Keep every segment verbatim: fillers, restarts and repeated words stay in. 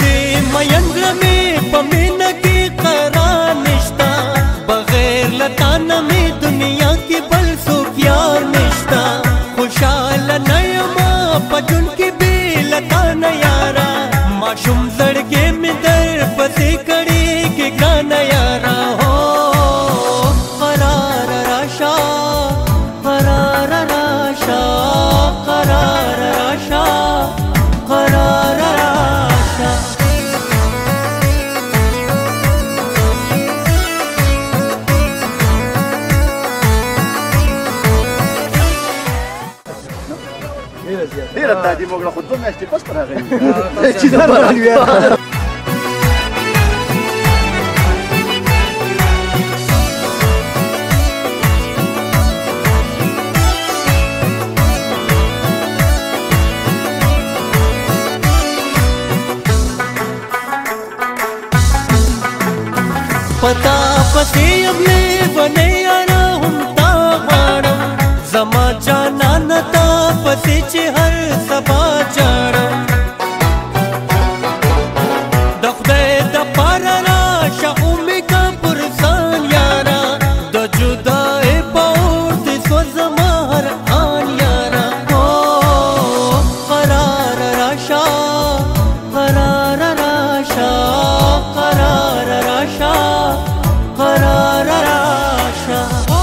دې مین رمې په مینه کې قرار نشتا بغیر له تا نه مې دنیا کې بل څوک یار نشتا خوشحاله نه یمه په ژوند کې بې له تا نه یاره ماشوم زړګی مې در پسې کړېږي ګرانه یاره هو قرار راشه قرار راشه قرار راشه قرار راشه ډېره تعلیم وکړه خو دوه میاشتې پس پر راغلي چې دا باران بیا پتا پسې یم لیونی یاره هم تا غواړم زما جانانه تا پسې چې هر سبا جاړم د خدای دپاره راشه اومې که پر ځان یاره د جدایۍ په اور دې سوځمه هر آن یاره هو قرار راشه قرار راشه قرار راشه قرار راشه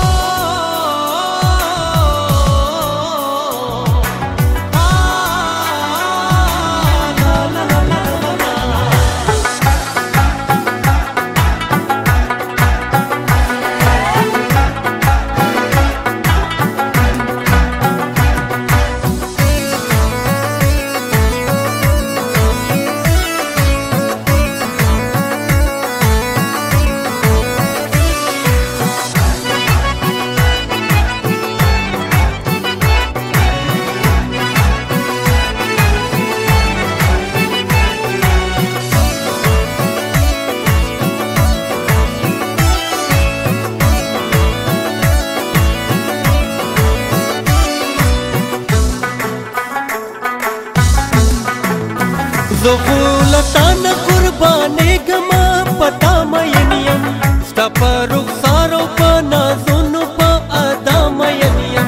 زه خو له تا نه قربانېږمه په تا مین یم ستا په رخسارو په نازونو په ادا مین یم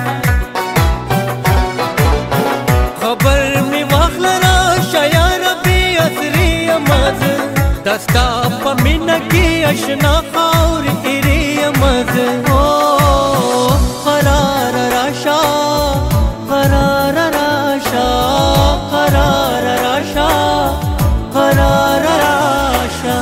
خبر مې واخله راشه یاره بې اثرې یمه زه دا ستا په مینه کې اشنا خاورې ایرې یمه زه هو قرار راشه قرار راشه قرار راشه قرار راشه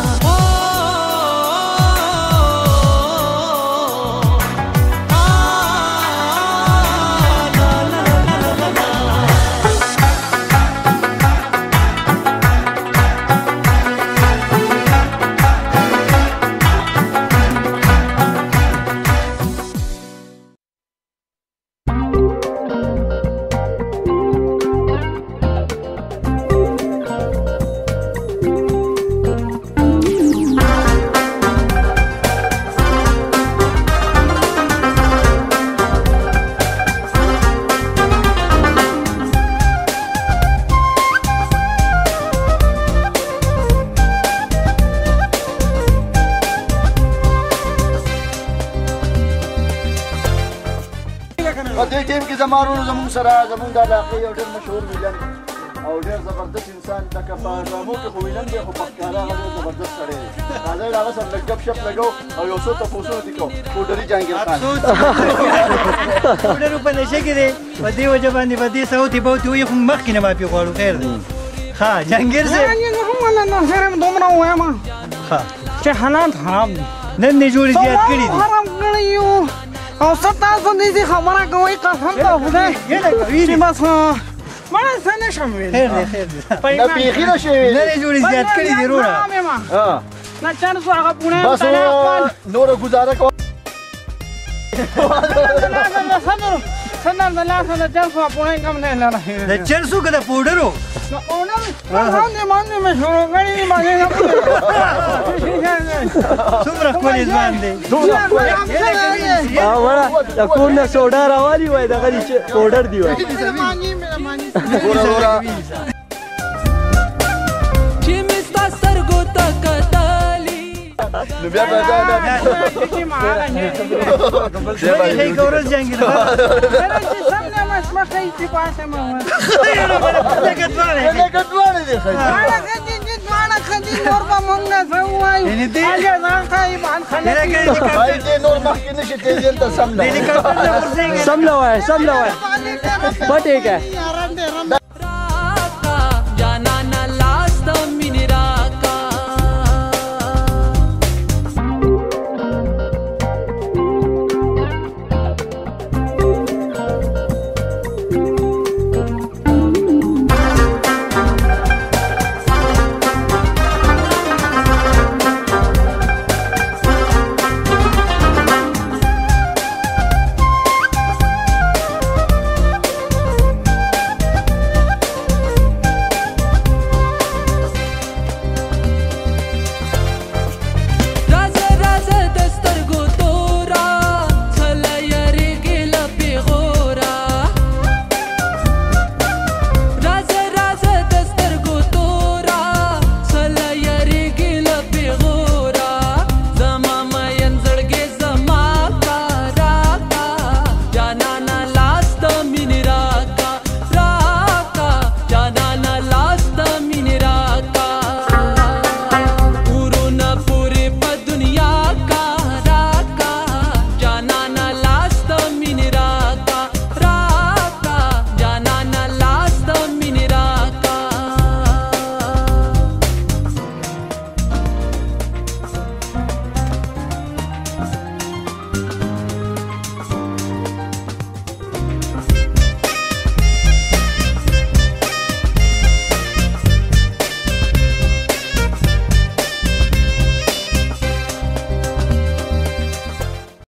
په دې ټیم کې زما ورونو زموږ سره زموږ د علاقې یو ډېر مشهور ویلن او ډېر زبردست انسان لکه په ډرامو کې خو ویلن دی خو په ښکاره هغه ډېر زبردست سړی دی راځئ د هغه سره لږ ګپ شپ لګو او یو څو تپوسونه دې کوو پوډري جهانګیر خان پوډرو په نشه کې دی په دې وجه باندې په دې سوتې بوتې وایي خو مخکې نه معافي غواړو خیر دی ښه جهانګیر صاحب دومره ووایم چې حالات خراب دي نن دې جوړې زیات کړي دي خراب کړي یو او څه تاسو دې خبره کوئ قسم ته خدای چې بس مړه څه نه شم ویلی خیر دی خیر دی نه بیخي نه شوي نن یې جوړې زیات کړي دي وروره نه چند سو هغه پوڼې بس نوره ګزاره کوه صدر د لاسه د چل سوه پوڼې کم نه لري د چل سو که د پوډرو د پوډر باندې باندې مې شروع کړي دي باندې څومره ښکلې ځوان دی د کور نه سوډا راوالي وای دغه پوډر دی وای چې مې ستا نو بیا به دا چې ما نه هي ګورز جنگي نه چې سم نه مسمه کوي چې پاسه ما لکه دوانه لکه دوانه دي خو انا خدي دي دوانه خدي نور به مونږ نه وایو یعنی دې اجازه ځان کوي مان خلک هاي دې نور مخکې نشي تیزل ته سم نه سم لا وای سم لا وای بټ ایک ہے